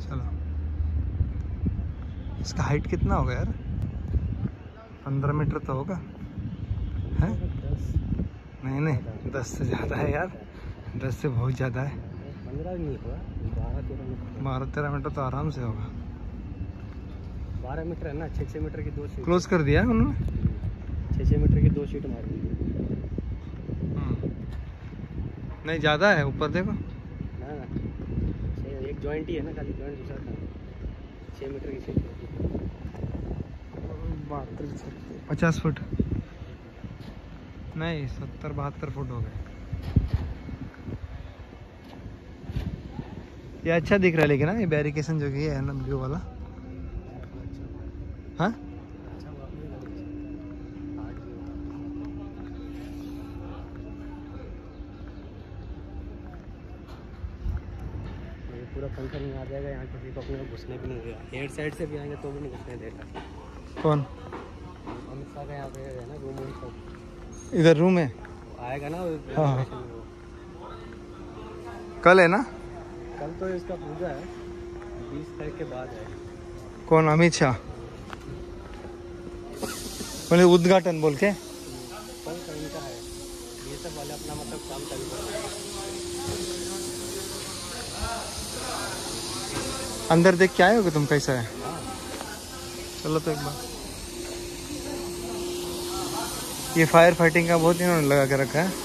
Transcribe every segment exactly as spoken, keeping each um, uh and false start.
चलो, इसका हाइट कितना होगा यार? पंद्रह मीटर तो होगा है? नहीं नहीं, दस से ज़्यादा है यार, दस से बहुत ज़्यादा है। पंद्रह नहीं होगा, बारह तेरह मीटर। बारह तेरह मीटर तो आराम से होगा। बारह मीटर है ना, छः छः मीटर की दो सीट क्लोज कर दिया उन्होंने, छः छः मीटर की दो सीट मारी। नहीं ज़्यादा है, ऊपर देखो ना ना, एक जॉइंट ही है ना, खाली जॉइंट दूसरा था। छः मीटर की सीट। पचास फुट नहीं, सत्तर बहत्तर फुट हो गए। ये अच्छा दिख रहा है लेकिन ना, ये बैरिकेशन जो कि है ना ब्लू वाला। हाँ पूरा पंखा नहीं आ जाएगा यहाँ, किसी को अपने को घुसने भी नहीं देगा। हेड साइड से भी आएंगे तो भी नहीं घुसने देगा। कौन? अमित शाह का यहाँ पे है ना रूम, वूम सब इधर रूम है, आएगा ना। हाँ कल है ना? कल तो इसका पूजा है, बीस तारीख के बाद है। कौन? अमित शाह बोले उद्घाटन बोल के। कल का इनका है, ये सब वाले अपना मतलब काम चालू कर। अंदर देख के आए होगे तुम कैसा है? चलो तो एक बार, ये फायर फाइटिंग का बहुत इन्होंने लगा के रखा है।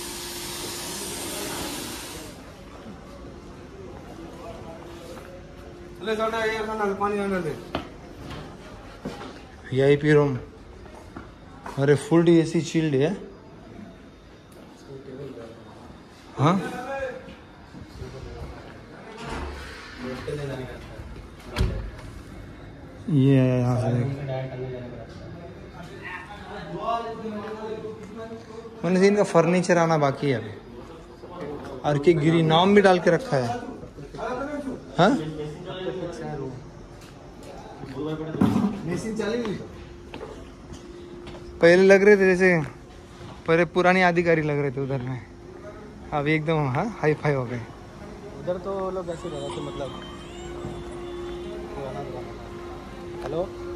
वी आई पी रूम, अरे फुल एसी चिल्ड है। हाँ ये है यहाँ से मैंने इनका फर्नीचर आना बाकी है अभी, और की गिरी नाम भी डाल के रखा है। हाँ पहले लग रहे थे जैसे, पहले पुरानी अधिकारी लग रहे थे उधर में, अभी एकदम हाँ हाई फाई हो गए। उधर तो लोग ऐसे रह रहे थे मतलब। हेलो